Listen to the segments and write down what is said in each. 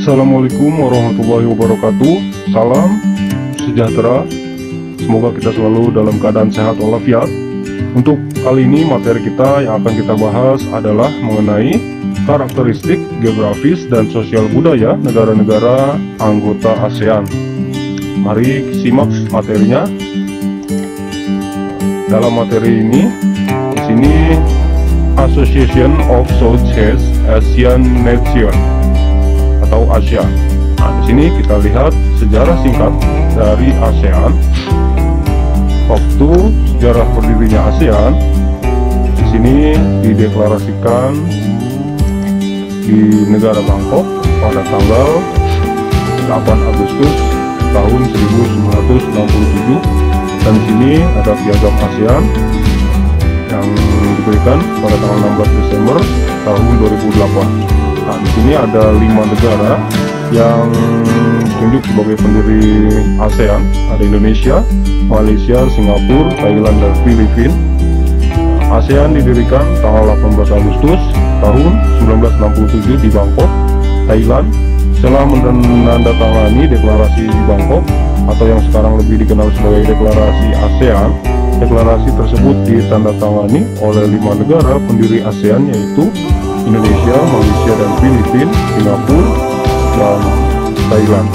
Assalamualaikum warahmatullahi wabarakatuh. Salam sejahtera. Semoga kita selalu dalam keadaan sehat walafiat. Untuk kali ini materi kita yang akan kita bahas adalah mengenai karakteristik geografis dan sosial budaya negara-negara anggota ASEAN. Mari simak materinya. Dalam materi ini, di sini Association of Southeast Asian Nations atau ASEAN. Nah, di sini kita lihat sejarah singkat dari ASEAN. Waktu sejarah berdirinya ASEAN, di sini dideklarasikan di negara Bangkok pada tanggal 8 Agustus tahun 1967, dan di sini ada piagam ASEAN yang diberikan pada tanggal 16 Desember tahun 2008. Nah, di sini ada 5 negara yang ditunjuk sebagai pendiri ASEAN. Ada Indonesia, Malaysia, Singapura, Thailand, dan Filipina. ASEAN didirikan tanggal 18 Agustus tahun 1967 di Bangkok, Thailand. Setelah menandatangani deklarasi di Bangkok atau yang sekarang lebih dikenal sebagai deklarasi ASEAN, deklarasi tersebut ditandatangani oleh 5 negara pendiri ASEAN, yaitu Indonesia, Malaysia, dan Filipina, Singapura, dan Thailand.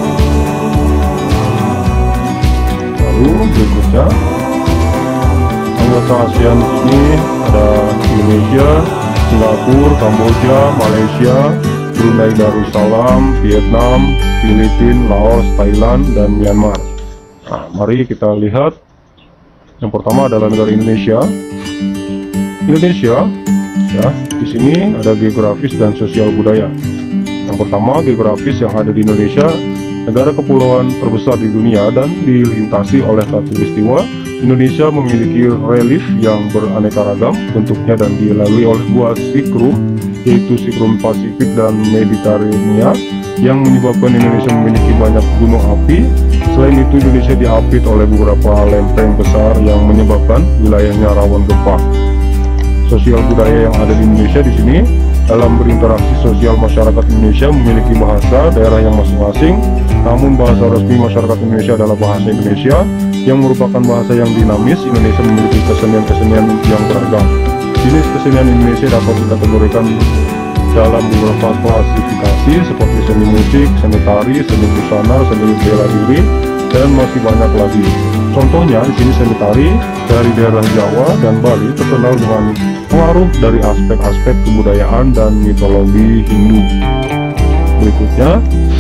Lalu berikutnya, anggota ASEAN ini ada Indonesia, Singapura, Kamboja, Malaysia, Brunei Darussalam, Vietnam, Filipina, Laos, Thailand, dan Myanmar. Nah, mari kita lihat. Yang pertama adalah negara Indonesia. Indonesia, ya, di sini ada geografis dan sosial budaya. Yang pertama, geografis yang ada di Indonesia, negara kepulauan terbesar di dunia dan dilintasi oleh khatulistiwa. Indonesia memiliki relief yang beraneka ragam bentuknya dan dilalui oleh 2 sikrum, yaitu sikrum Pasifik dan Mediterania, yang menyebabkan Indonesia memiliki banyak gunung api. Selain itu, Indonesia diapit oleh beberapa lempeng besar yang menyebabkan wilayahnya rawan gempa. Sosial budaya yang ada di Indonesia di sini, dalam berinteraksi sosial, masyarakat Indonesia memiliki bahasa daerah yang masing-masing. Namun bahasa resmi masyarakat Indonesia adalah bahasa Indonesia, yang merupakan bahasa yang dinamis. Indonesia memiliki kesenian-kesenian yang beragam. Jenis kesenian Indonesia dapat dikategorikan dalam beberapa klasifikasi seperti seni musik, seni tari, seni busana, seni bela diri, dan masih banyak lagi. Contohnya di sini seni tari dari daerah Jawa dan Bali terkenal dengan pengaruh dari aspek-aspek kebudayaan dan mitologi Hindu. Berikutnya,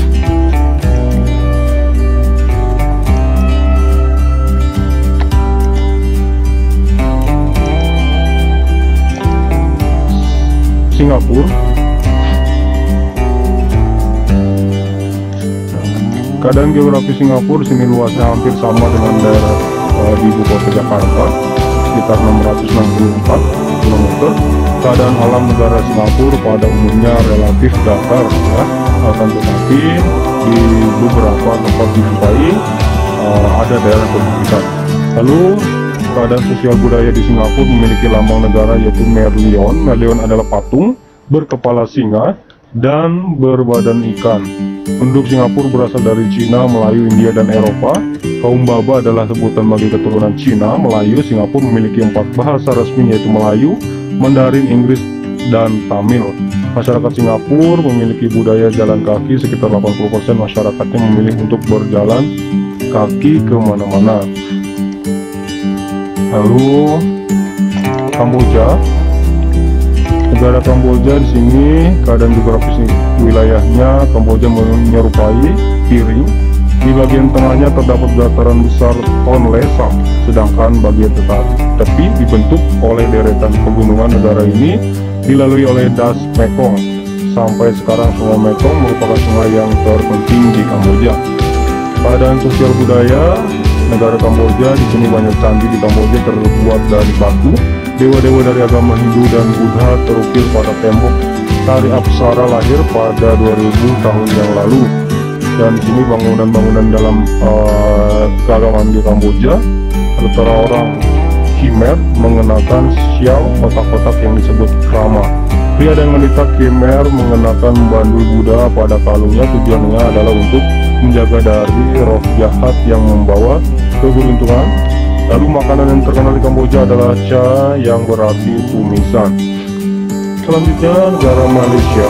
Singapura. Keadaan geografis Singapura sini luasnya hampir sama dengan daerah di ibu kota Jakarta, sekitar 664 km. Keadaan alam negara Singapura pada umumnya relatif datar, ya. Akan tetapi di beberapa tempat dijumpai ada daerah perbukitan. Lalu keadaan sosial budaya di Singapura memiliki lambang negara, yaitu Merlion. Merlion adalah patung berkepala singa dan berbadan ikan. Penduduk Singapura berasal dari Cina, Melayu, India, dan Eropa. Kaum Baba adalah sebutan bagi keturunan Cina, Melayu. Singapura memiliki 4 bahasa resmi, yaitu Melayu, Mandarin, Inggris, dan Tamil. Masyarakat Singapura memiliki budaya jalan kaki. Sekitar 80% masyarakatnya memilih untuk berjalan kaki kemana-mana. Lalu Kamboja. Negara Kamboja di sini keadaan geografis wilayahnya, Kamboja menyerupai piring. Di bagian tengahnya terdapat dataran besar Tonle Sap, sedangkan bagian tepi dibentuk oleh deretan pegunungan. Negara ini dilalui oleh das Mekong. Sampai sekarang Sungai Mekong merupakan sungai yang terpenting di Kamboja. Keadaan sosial budaya negara Kamboja, di sini banyak candi di Kamboja terbuat dari batu. Dewa-dewa dari agama Hindu dan Buddha terukir pada tembok. Tari Apsara lahir pada 2000 tahun yang lalu. Dan di sini bangunan-bangunan dalam keagamaan di Kamboja, ada orang Khmer mengenakan sial kotak-kotak yang disebut krama. Pria dan wanita Khmer mengenakan bandul Buddha pada kalungnya, tujuannya adalah untuk menjaga dari roh jahat yang membawa keberuntungan. Lalu makanan yang terkenal di Kamboja adalah cha yang berarti tumisan. Selanjutnya negara Malaysia.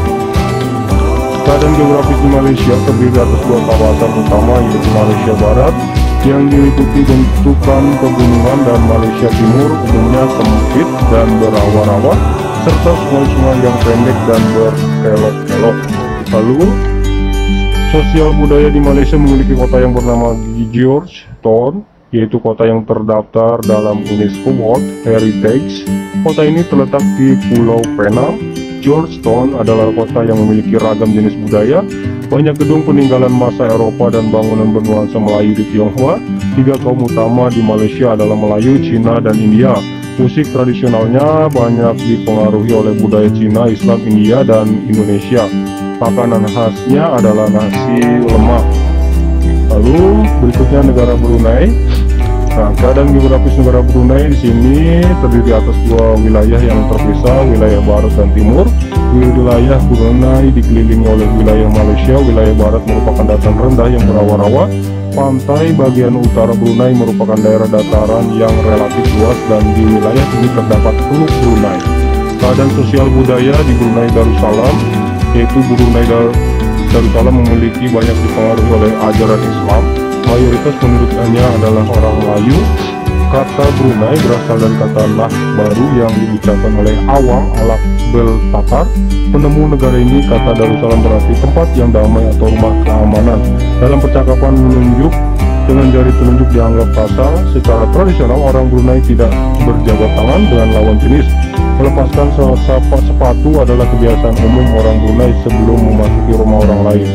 Keadaan geografis di Malaysia terdiri atas dua kawasan utama, yaitu Malaysia Barat yang diliputi bentukan pegunungan dan Malaysia Timur umumnya sempit dan berawa-rawa serta sungai-sungai yang pendek dan berkelok-kelok. Lalu sosial budaya di Malaysia memiliki kota yang bernama Georgetown, yaitu kota yang terdaftar dalam UNESCO World Heritage. Kota ini terletak di Pulau Penang. Georgetown adalah kota yang memiliki ragam jenis budaya, banyak gedung peninggalan masa Eropa dan bangunan bernuansa Melayu di Tionghoa. Tiga kaum utama di Malaysia adalah Melayu, Cina, dan India. Musik tradisionalnya banyak dipengaruhi oleh budaya Cina, Islam, India, dan Indonesia. Makanan khasnya adalah nasi lemak. Lalu berikutnya negara Brunei. Nah, keadaan geografis negara Brunei di sini terdiri atas dua wilayah yang terpisah, wilayah barat dan timur. Wilayah Brunei dikelilingi oleh wilayah Malaysia. Wilayah barat merupakan dataran rendah yang berawa-rawa. Pantai bagian utara Brunei merupakan daerah dataran yang relatif luas, dan di wilayah ini terdapat Teluk Brunei. Keadaan sosial budaya di Brunei Darussalam, yaitu Brunei Darussalam memiliki banyak dipengaruhi oleh ajaran Islam. Mayoritas penduduknya adalah orang Melayu. Kata Brunei berasal dari kata Nah baru yang diucapkan oleh Awang Alak Bel Tatar, penemu negara ini. Kata Darussalam berarti tempat yang damai atau rumah keamanan. Dalam percakapan menunjuk dengan jari telunjuk dianggap kasar. Secara tradisional orang Brunei tidak berjabat tangan dengan lawan jenis. Melepaskan sepatu adalah kebiasaan umum orang Brunei sebelum memasuki rumah orang lain.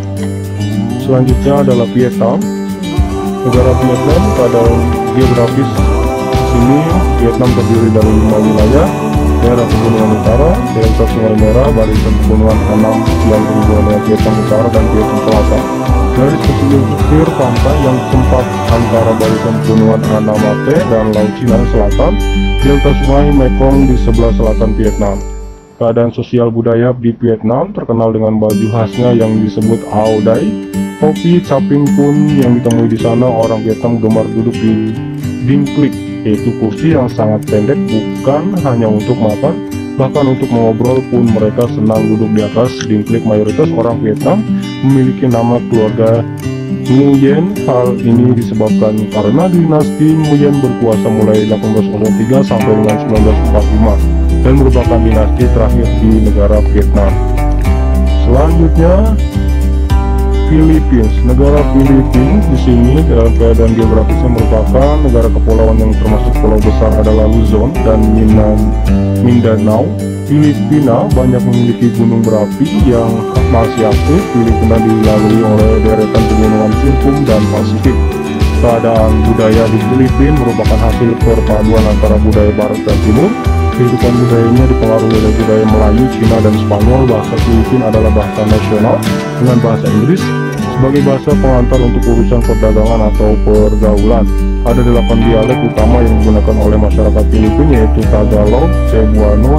Selanjutnya adalah Vietnam. Negara Vietnam, keadaan geografis sini Vietnam terdiri dari 5 wilayah: daerah pegunungan utara, delta Sungai Merah, barisan pegunungan Hanam yang berhubungan dengan Vietnam Utara dan Vietnam Selatan. Garis pesisir pantai yang sempat antara barisan pegunungan Hanamate dan Laut Cina Selatan, delta Sungai Mekong di sebelah selatan Vietnam. Keadaan sosial budaya di Vietnam terkenal dengan baju khasnya yang disebut Ao Dai. Kopi caping pun yang ditemui di sana. Orang Vietnam gemar duduk di dingklik, yaitu kursi yang sangat pendek, bukan hanya untuk makan, bahkan untuk mengobrol pun mereka senang duduk di atas dingklik. Mayoritas orang Vietnam memiliki nama keluarga Nguyen. Hal ini disebabkan karena dinasti Nguyen berkuasa mulai 1803 sampai dengan 1945 dan merupakan dinasti terakhir di negara Vietnam. Selanjutnya Philippines. Negara Philippines di sini dalam keadaan geografisnya merupakan negara kepulauan yang termasuk pulau besar adalah Luzon dan Mindanao. Filipina banyak memiliki gunung berapi yang masih aktif. Filipina dilalui oleh deretan pegunungan Sirkum dan Pasifik. Keadaan budaya di Filipina merupakan hasil perpaduan antara budaya barat dan timur. Kehidupan budayanya dipengaruhi oleh budaya Melayu, Cina, dan Spanyol. Bahasa Filipina adalah bahasa nasional dengan bahasa Inggris sebagai bahasa pengantar untuk urusan perdagangan atau pergaulan. Ada 8 dialek utama yang digunakan oleh masyarakat Filipina, yaitu Tagalog, Cebuano,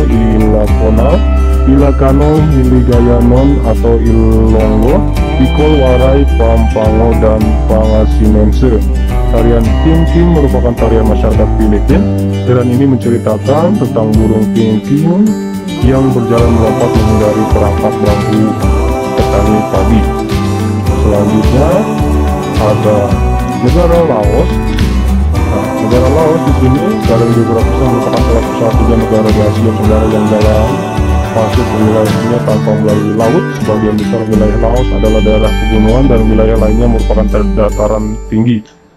Ilocano, Hiligaynon atau Ilonggo, Bicol, Waray, Pampango, dan Pangasinense. Tarian Tim Kim merupakan tarian masyarakat Filipina. Tarian ini menceritakan tentang burung Tim Kim yang berjalan melompat menghindari perangkap bambu petani padi. Selanjutnya ada negara Laos. Nah, negara Laos di sini dalam geografisnya merupakan salah satu negara di Asia Tenggara yang jalan masuk ke wilayahnya tanpa melalui laut. Sebagian besar wilayah Laos adalah daerah pegunungan dan wilayah lainnya merupakan dataran tinggi.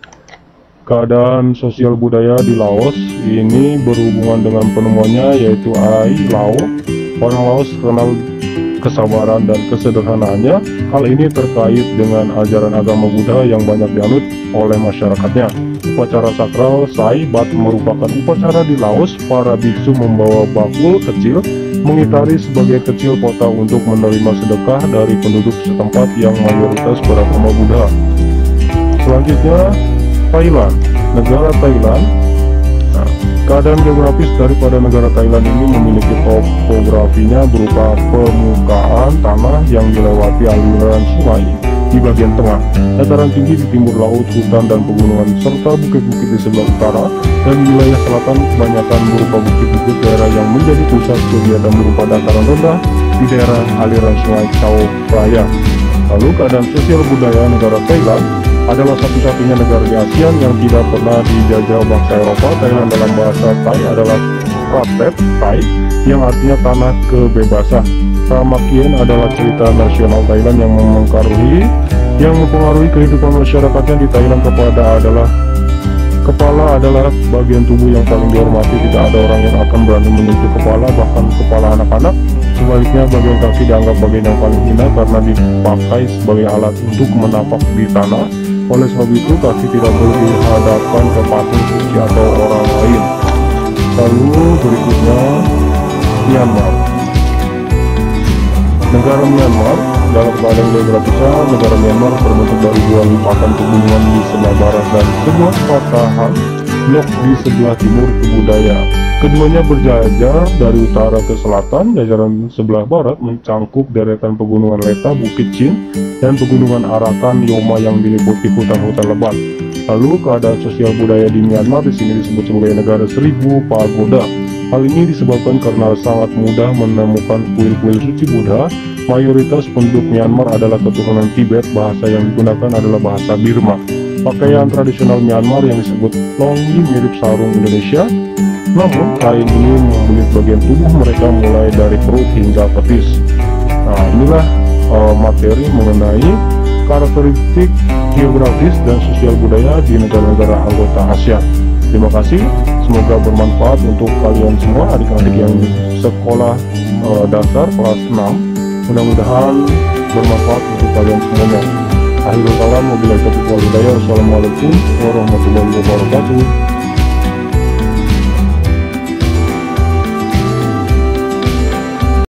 Keadaan sosial budaya di Laos ini berhubungan dengan penemuannya, yaitu Ai Lao. Orang Laos terkenal kesabaran dan kesederhanaannya. Hal ini terkait dengan ajaran agama Buddha yang banyak dianut oleh masyarakatnya. Upacara sakral Sai Bat merupakan upacara di Laos. Para biksu membawa bakul kecil mengitari sebagai kecil kota untuk menerima sedekah dari penduduk setempat yang mayoritas beragama Buddha. Selanjutnya Thailand. Negara Thailand. Nah, Keadaan geografis daripada negara Thailand ini memiliki topografinya berupa permukaan tanah yang dilewati aliran sungai di bagian tengah, dataran tinggi di timur laut, hutan dan pegunungan, serta bukit-bukit di sebelah utara, dan di wilayah selatan kebanyakan berupa bukit-bukit daerah yang menjadi pusat kegiatan berupa dataran rendah di daerah aliran sungai Chao Phraya. Lalu keadaan sosial budaya negara Thailand adalah satu-satunya negara di ASEAN yang tidak pernah dijajah bangsa Eropa. Thailand dalam bahasa Thai adalah Pratet Thai, yang artinya tanah kebebasan. Ramakien adalah cerita nasional Thailand yang mempengaruhi kehidupan masyarakatnya di Thailand. Kepala adalah bagian tubuh yang paling dihormati. Tidak ada orang yang akan berani menyentuh kepala, bahkan kepala anak-anak. Sebaliknya, bagian kaki dianggap bagian yang paling hina karena dipakai sebagai alat untuk menapak di tanah. Oleh sebab itu, kaki tidak boleh dihadapkan ke patung suci atau orang lain. Lalu berikutnya, Myanmar. Negara Myanmar dalam keadaan geografisnya, negara Myanmar berbentuk dari dua lipatan pegunungan di sebelah barat dan sebuah patahan blok di sebelah timur budaya. Keduanya berjajar dari utara ke selatan. Jajaran sebelah barat mencangkup deretan pegunungan Leta, Bukit Chin, dan pegunungan Arakan Yoma yang diliputi hutan-hutan lebat. Lalu keadaan sosial budaya di Myanmar di sini disebut sebagai negara 1000 pagoda. Hal ini disebabkan karena sangat mudah menemukan kuil-kuil suci Buddha. Mayoritas penduduk Myanmar adalah keturunan Tibet. Bahasa yang digunakan adalah bahasa Burma. Pakaian tradisional Myanmar yang disebut longi mirip sarung Indonesia, namun kain ini membelit bagian tubuh mereka mulai dari perut hingga petis. Nah, inilah materi mengenai karakteristik geografis dan sosial budaya di negara-negara anggota ASEAN. Terima kasih, semoga bermanfaat untuk kalian semua, adik-adik yang sekolah dasar kelas 6. Mudah-mudahan bermanfaat untuk kalian semuanya. Akhirul kalam, wabillahi taufiq wal hidayah. Wassalamualaikum warahmatullahi wabarakatuh.